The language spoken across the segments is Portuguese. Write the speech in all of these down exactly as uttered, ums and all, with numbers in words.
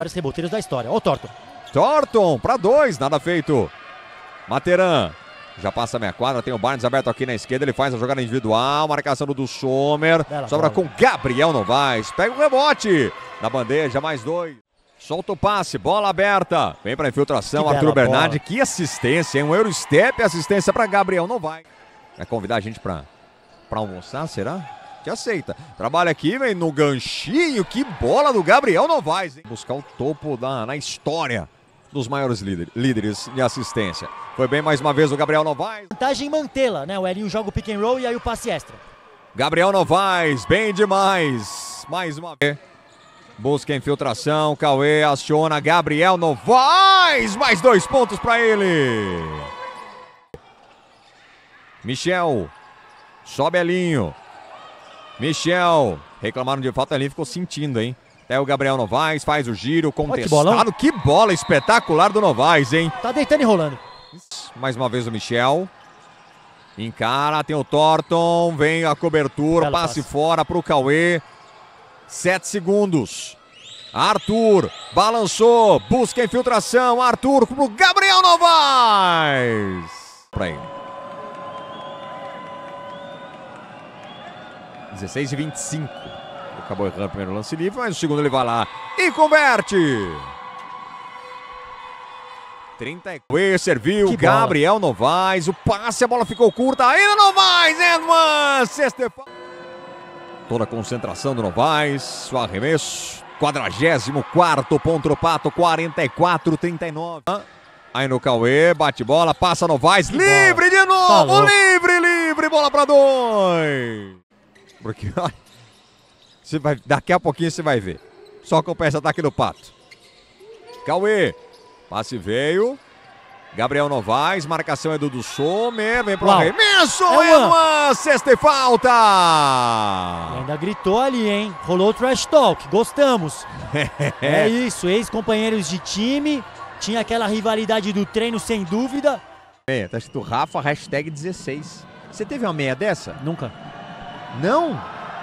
Vários reboteiros da história. Ó o Thornton. Thornton para dois, nada feito. Materan já passa a meia quadra, tem o Barnes aberto aqui na esquerda, ele faz a jogada individual, marcação do Sommer, Bela sobra bola. Com Gabriel Novaes, pega o rebote na bandeja, mais dois. Solta o passe, bola aberta, vem para infiltração, que Arthur Bernardi, bola. Que assistência, hein? Um Eurostep, assistência para Gabriel Novaes. Vai convidar a gente para para almoçar, será? Que aceita. Trabalha aqui, vem no ganchinho, que bola do Gabriel Novaes, hein? Buscar o topo da, na história dos maiores líder, líderes de assistência. Foi bem mais uma vez o Gabriel Novaes. Vantagem mantê-la, né? O Elinho joga o pick and roll e aí o passe extra. Gabriel Novaes, bem demais. Mais uma vez. Busca a infiltração, Cauê aciona Gabriel Novaes. Mais dois pontos para ele. Michel. Sobe Elinho. Michel. Reclamaram de falta, Elinho ficou sentindo, hein? Até o Gabriel Novaes faz o giro, contestado. Que, que bola espetacular do Novaes, hein? Tá deitando e rolando. Mais uma vez o Michel. Encara, tem o Thornton. Vem a cobertura, Bela passe, passe fora pro Cauê. Sete segundos. Arthur balançou, busca a infiltração. Arthur pro Gabriel Novaes. Pra ele. dezesseis e vinte e cinco. Acabou errando o primeiro lance livre, mas o segundo ele vai lá e converte. trinta e quatro. Serviu que Gabriel bola. Novaes. O passe, a bola ficou curta. Ainda Novaes, Edman. Sexta. Toda a concentração do Novaes. O arremesso. quadragésimo quarto ponto do Pato. quarenta e quatro a trinta e nove. Aí no Cauê. Bate bola. Passa Novaes. Que livre bola. De novo. Tá livre, livre. Bola para dois. Porque olha. Você vai, daqui a pouquinho você vai ver. Só compensa ataque do Pato. Cauê. Passe veio. Gabriel Novaes. Marcação é do do Sommer. Vem pro arremesso. É uma sexta e falta. E ainda gritou ali, hein? Rolou o trash talk. Gostamos. É isso. Ex-companheiros de time. Tinha aquela rivalidade do treino, sem dúvida. É, tá escrito Rafa, hashtag dezesseis. Você teve uma meia dessa? Nunca. Não?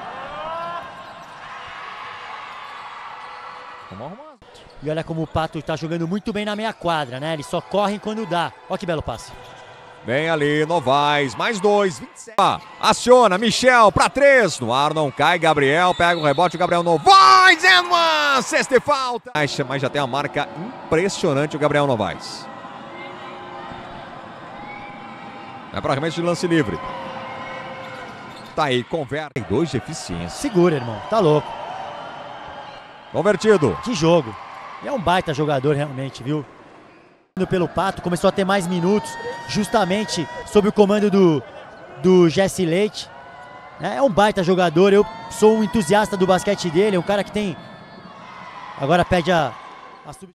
Vamos arrumar. E olha como o Pato está jogando muito bem na meia quadra, né? Eles só correm quando dá. Olha que belo passe. Vem ali, Novaes, mais dois, vinte e sete. Ah, aciona, Michel, para três. No ar não cai, Gabriel, pega o rebote, o Gabriel Novaes, é uma sexta e falta. Mas já tem uma marca impressionante o Gabriel Novaes. É para arremesso de lance livre. Tá aí, converte. Dois de eficiência. Segura, irmão, tá louco. Convertido. Que jogo. E é um baita jogador realmente, viu? Pelo Pato, começou a ter mais minutos, justamente sob o comando do, do Jesse Leite. É um baita jogador, eu sou um entusiasta do basquete dele, é um cara que tem... Agora pede a, a sub...